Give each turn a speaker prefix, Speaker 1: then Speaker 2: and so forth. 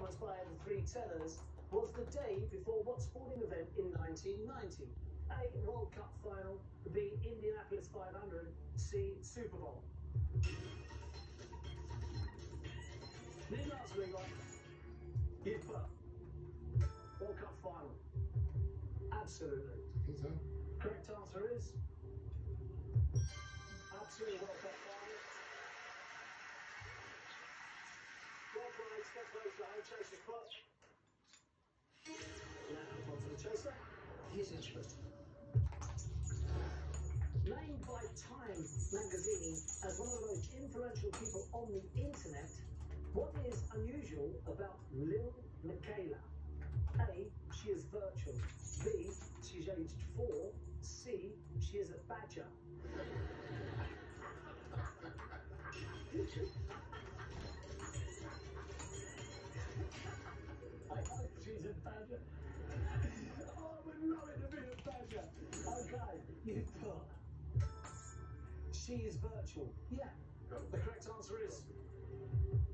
Speaker 1: by the Three Tellers, was the day before what sporting event in 1990? A. World Cup final, B. Indianapolis 500, C. Super Bowl. Need last week on. You put World Cup final. Absolutely.
Speaker 2: I think so.
Speaker 1: Correct answer is absolutely World Cup final. Well played, step close to home, Chaser's put. Now on to the Chaser. Here's interesting. Named by Time magazine as one of the most influential people on the internet, what is unusual about Lil Miquela? A. She is virtual. B. She's aged 4. C. She is a badger. I hope she's a badger. Oh, I would love it to be a badger. Okay, you put. She is virtual. Yeah. The correct answer is